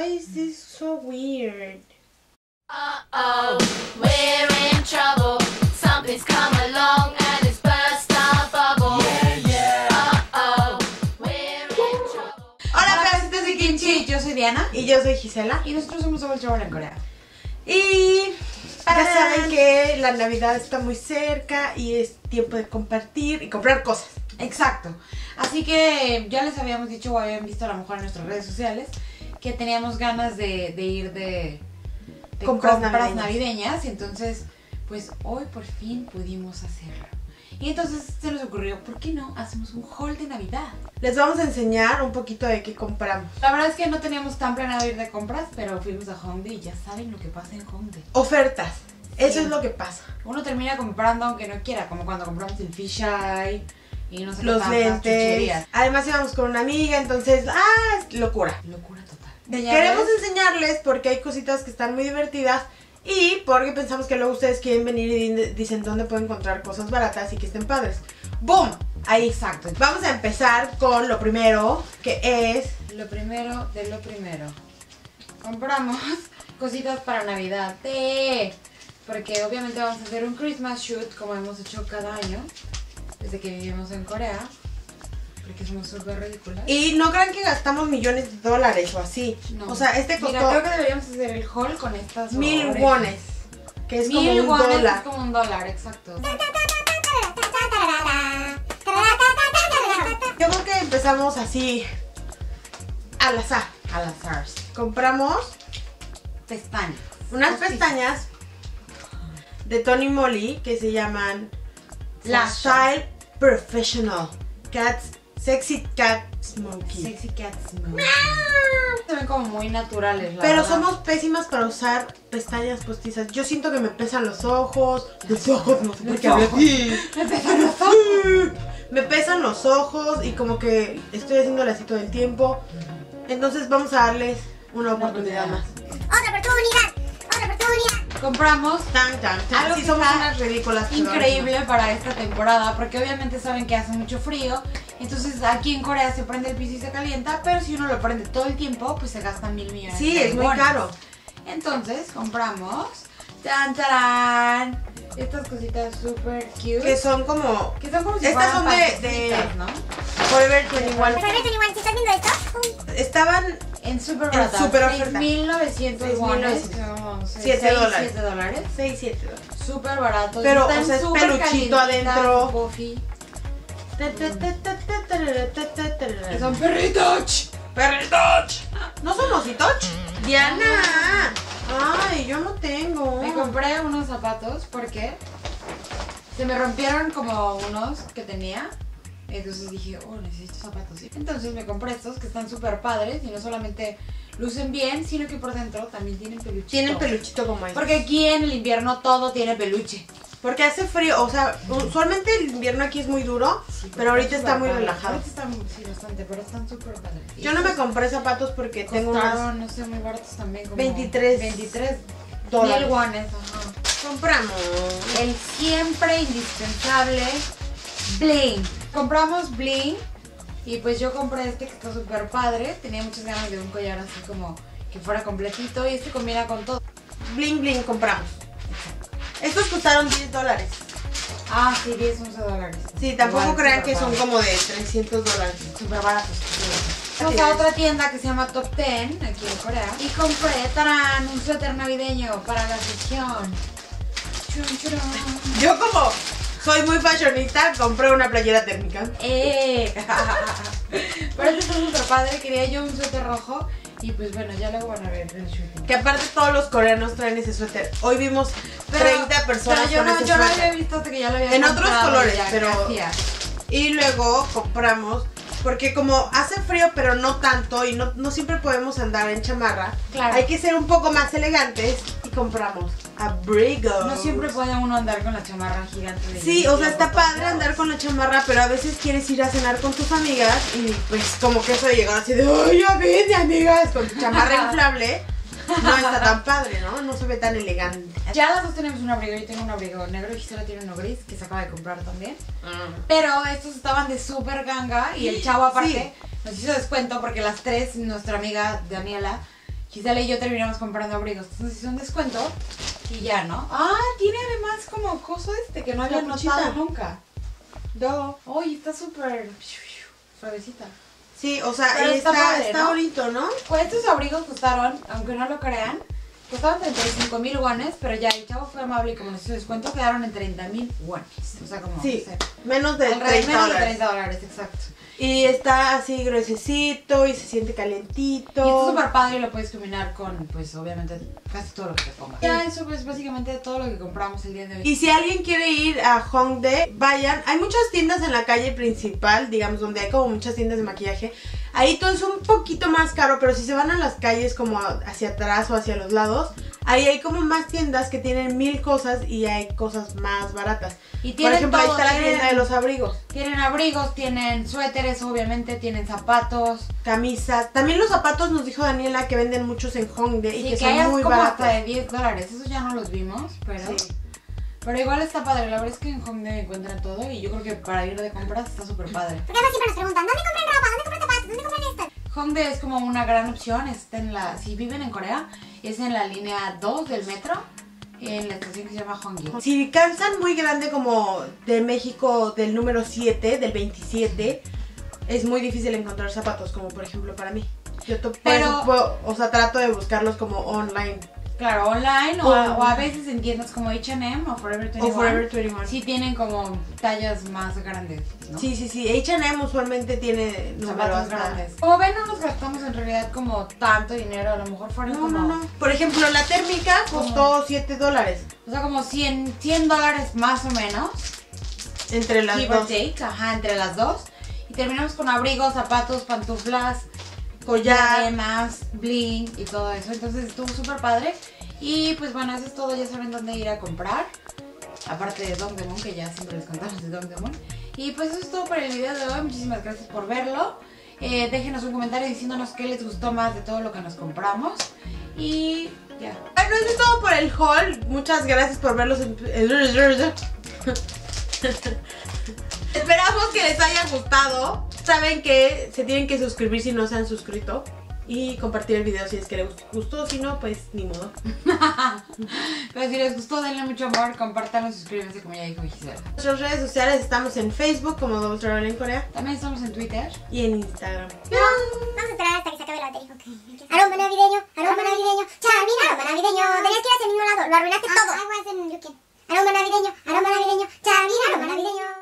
is this so weird? Uh-oh, we're in trouble. Something's come along and it's burst our bubble. Uh-oh, we're in trouble. Hola, pedacitos de kimchi. Yo soy Diana. Y yo soy Gisela. Y nosotros somos Double Trouble en Corea. Y ya saben que la Navidad está muy cerca y es tiempo de compartir y comprar cosas. Exacto. Así que ya les habíamos dicho o habían visto a lo mejor en nuestras redes sociales que teníamos ganas de ir de Compras navideñas. Y entonces, pues hoy por fin pudimos hacerlo. Y entonces se nos ocurrió, ¿por qué no hacemos un haul de Navidad? Les vamos a enseñar un poquito de qué compramos. La verdad es que no teníamos tan planeado ir de compras, pero fuimos a Hongdae y ya saben lo que pasa en Hongdae. Ofertas. Eso Sí. es lo que pasa. Uno termina comprando aunque no quiera, como cuando compramos el fish eye y no sé qué Los tantas lentes. chucherías. Además íbamos con una amiga, entonces, es locura. Locura total. Queremos enseñarles porque hay cositas que están muy divertidas y porque pensamos que luego ustedes quieren venir y dicen dónde pueden encontrar cosas baratas y que estén padres. ¡Boom! Ahí. Exacto. Vamos a empezar con lo primero, que es... Lo primero de lo primero. Compramos cositas para Navidad. Porque obviamente vamos a hacer un Christmas shoot como hemos hecho cada año desde que vivimos en Corea. Porque somos súper ridículas. Y no crean que gastamos millones de dólares o así. No. O sea, este Mira, costó creo que deberíamos hacer el haul con estas 1000 orejas. wones, que es como 1000 un wones dólar. es como un dólar, exacto. Yo creo que empezamos así, al azar. Al azar. Compramos Pestañas. unas Postizas. pestañas de Tony Moly que se llaman Lash. Style Professional Sexy Cat Smoky. Sexy Cat Smoke. Se ven como muy naturales, la Pero verdad. somos pésimas para usar pestañas postizas. Yo siento que me pesan los ojos. Los ojos, no sé por qué hablo así. Me pesan los ojos. Me pesan los ojos y como que estoy haciéndole así todo el tiempo. Entonces vamos a darles una oportunidad más. Otra oportunidad. Compramos Tan, tan, tan. Algo Sí, que somos está unas ridículas. pero increíble para esta temporada, porque obviamente saben que hace mucho frío. Entonces aquí en Corea se prende el piso y se calienta, pero si uno lo prende todo el tiempo, pues se gastan 1000 millones. Sí, de es muy wones. caro. Entonces compramos ¡tan, tarán! Estas cositas super cute. Que son como Que son como si Estas fueran son de- pastelitas, ¿no? Forever 21. Si estás viendo esto, Estaban En super En baratas. súper oferta. 6.900 wones. 7 dólares. 7 dólares. 6, 7 dólares. Súper baratos. Pero, Están o sea, es súper peluchito calientitas, adentro. puffy. Que son perritos. ¡Perritoch! ¿No son ositoch? ¡Diana! ¡Ay, yo no tengo! Me compré unos zapatos porque se me rompieron como unos que tenía. Entonces dije, necesito zapatos. Entonces me compré estos que están súper padres y no solamente lucen bien, sino que por dentro también tienen peluchito. Tienen peluchito como este. Porque aquí en el invierno todo tiene peluche. Porque hace frío, o sea, usualmente el invierno aquí es muy duro, Sí, pero ahorita están está muy súper padres. relajado. Ahorita están, sí, bastante, pero están súper padres. Y Yo no me estos compré zapatos porque tengo unos costaron, no sé, muy baratos también. Como 23 23 dólares. 1000 wones, ajá. Compramos. El siempre indispensable bling. Compramos bling y pues yo compré este que está súper padre. Tenía muchas ganas de un collar así como que fuera completito y este combina con todo. Bling bling compramos. Estos costaron 10 dólares. Ah, sí, 10, 11 dólares. Sí, tampoco Igual, crean súper que son padre. como de 300 dólares. Súper baratos. Fuimos a otra tienda que se llama Top 10 aquí en Corea y compré tarán, un suéter navideño para la sesión. Chun, churun. Yo como soy muy fashionista, compré una playera térmica. Pero este está súper padre, quería yo un suéter rojo y pues bueno, ya luego van a ver el shooting. Que aparte todos los coreanos traen ese suéter. Hoy vimos 30 personas pero con ese yo no suéter. había visto hasta que ya lo había En otros comprado colores, ya, pero- gracias. Y luego compramos, porque como hace frío pero no tanto y no siempre podemos andar en chamarra, Claro. hay que ser un poco más elegantes y compramos abrigos. No siempre puede uno andar con la chamarra gigante de Sí, o sea, hielo está por todos padre lados. andar con la chamarra, pero a veces quieres ir a cenar con tus amigas y pues como que eso de llegar así de ¡ay, ya vine, amigas! Con tu chamarra inflable, no está tan padre, ¿no? No se ve tan elegante. Ya las dos tenemos un abrigo, yo tengo un abrigo negro y Gisela tiene uno gris que se acaba de comprar también. Pero estos estaban de súper ganga y el chavo aparte nos hizo descuento porque las tres, nuestra amiga Daniela Gisela y yo terminamos comprando abrigos. Entonces hice un descuento y ya, ¿no? Ah, tiene además como coso que no había notado nunca. Oye, está súper suavecita. Sí, o sea, Pero está padre, está ¿no? bonito, ¿no? Pues estos abrigos costaron, aunque no lo crean, costaban 35,000 wones, pero ya el chavo fue amable y como nos hizo descuento quedaron en 30,000 wones. O sea, como Sí, no sé, menos de alrededor 30 menos de dólares. 30 dólares, exacto. Y está así gruesecito y se siente calientito. Y está súper padre y lo puedes combinar con, pues obviamente, casi todo lo que te pongas. Ya eso es básicamente todo lo que compramos el día de hoy. Y si alguien quiere ir a Hongdae, vayan. Hay muchas tiendas en la calle principal, digamos, donde hay como muchas tiendas de maquillaje. Ahí todo es un poquito más caro, pero si se van a las calles como hacia atrás o hacia los lados, ahí hay como más tiendas que tienen 1000 cosas y hay cosas más baratas. Y Por tienen ejemplo, todo, ahí está la tienen- tienda de los abrigos. Tienen abrigos, tienen suéteres, obviamente, tienen zapatos. Camisas. También los zapatos nos dijo Daniela que venden muchos en Hongdae y Sí, que que hay son muy como baratos. hasta de 10 dólares. Esos ya no los vimos, pero... Sí. Pero igual está padre. La verdad es que en Hongdae encuentran todo y yo creo que para ir de compras está súper padre. Porque además siempre nos preguntan, ¿dónde compran ropa? ¿Dónde compran zapatos? ¿Dónde compran esto? Hongdae es como una gran opción. Está en la... Si viven en Corea, es en la línea 2 del metro, en la estación que se llama Hongdae. Si calzan muy grande como de México del número 7, del 27, es muy difícil encontrar zapatos, como por ejemplo para mí. Yo o sea, trato de buscarlos como online. Claro, online O- o a veces en tiendas como H&M o Forever 21. O Forever 21. Sí tienen como tallas más grandes, ¿no? Sí, sí, sí. H&M usualmente tiene números Zapatos hasta- grandes. Como ven, no nos gastamos en realidad como tanto dinero. A lo mejor fueron No, como... no, no. Por ejemplo, la térmica costó $7 O sea, como 100 dólares más o menos. entre las Give or dos. take, ajá, entre las dos. Y terminamos con abrigos, zapatos, pantuflas, Collar. diademas, bling y todo eso. Entonces estuvo súper padre. Y pues bueno, eso es todo. Ya saben dónde ir a comprar. Aparte de Dongdaemun, que ya siempre les contamos de Dongdaemun. Y pues eso es todo por el video de hoy. Muchísimas gracias por verlo. Déjenos un comentario diciéndonos qué les gustó más de todo lo que nos compramos. Y ya. Bueno, eso es todo por el haul. Muchas gracias por verlos. Esperamos que les haya gustado. Saben que se tienen que suscribir si no se han suscrito. Y compartir el video si es que les gustó. Si no, pues ni modo. Pero si les gustó, denle mucho amor, compártanlo, suscríbanse como ya dijo Gisela. En nuestras redes sociales estamos en Facebook como Double Travel en Corea. También estamos en Twitter. Y en Instagram. Vamos a esperar hasta que se acabe la batería. Aroma navideño, Charmin, aroma navideño. Tenías que ir hacia el mismo lado, lo arruinaste todo. I was in Yuki. Aroma navideño, Charmin, aroma navideño.